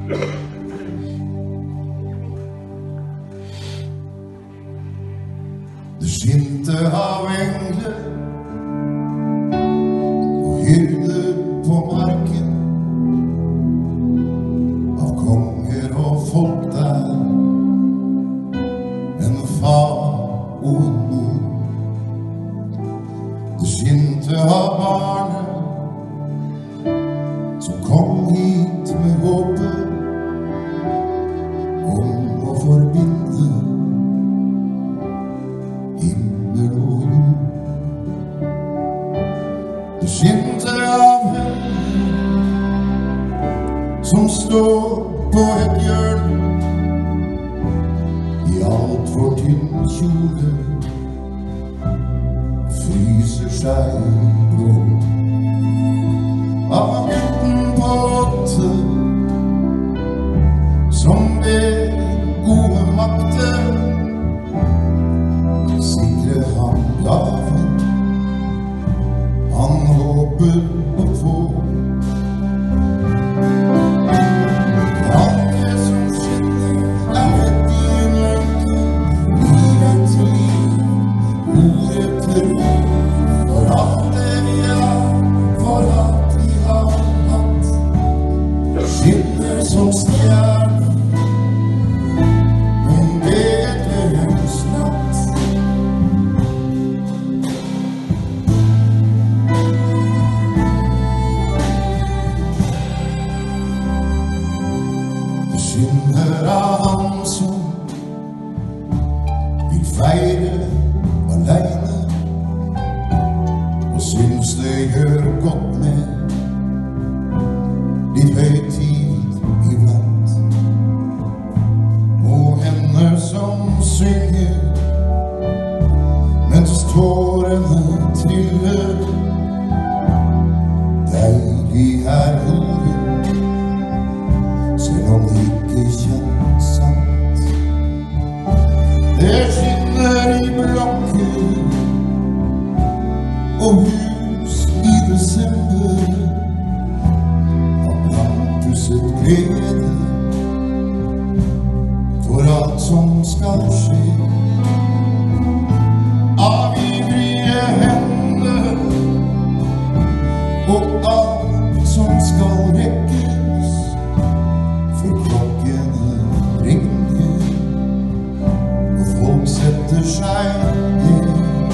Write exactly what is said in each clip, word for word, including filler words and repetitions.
Det skinte av engler og hyrder på marken, av konger og folk der, en far og en mor. Det skinte av barnet som kom hit med håpet om å forbinde himmel og jord. Det skinte av henne som står på et hjørne i alt for tynn kjole, fryser seg blå. Av gutten på åtte som ved gode makter sikrer han gaven han håper å få. Alt det som skinner er rett i en lønke, livet til liv, ordet til ord, for alt det vi er, for alt vi har hatt, skinner som stjerne, men Betlehem's natt. Det skinner av han som vil feire alene, og syns det gjør godt med litt høytid iblant. Og henne som synger mens tårene triller, deilig er ordet, selv om det ikke kjennes sant. Det skinner i blokker og hus i desember, av blandpusset glede for alt som skal skje. Av ivrige hender og alt som skal rekkes, for klokkene ringer og folk setter seg ned.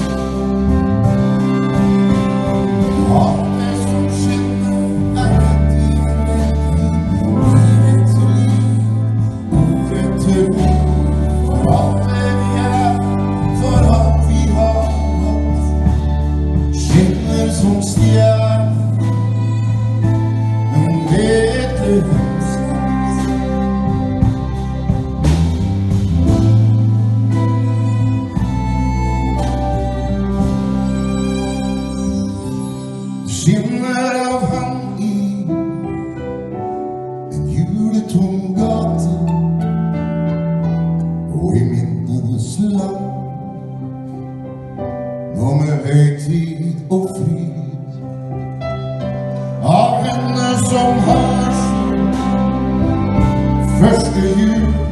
Alt det som skinner er rett i en lønke, livet til liv, ordet til ord, for alt det vi er, for alt vi har hatt, skinner som stjerne, men Betlehem's natt. Det skinner av han i en juletom gate, og i minnenes land, nå med høytid og fryd, av henne som har sin første jul.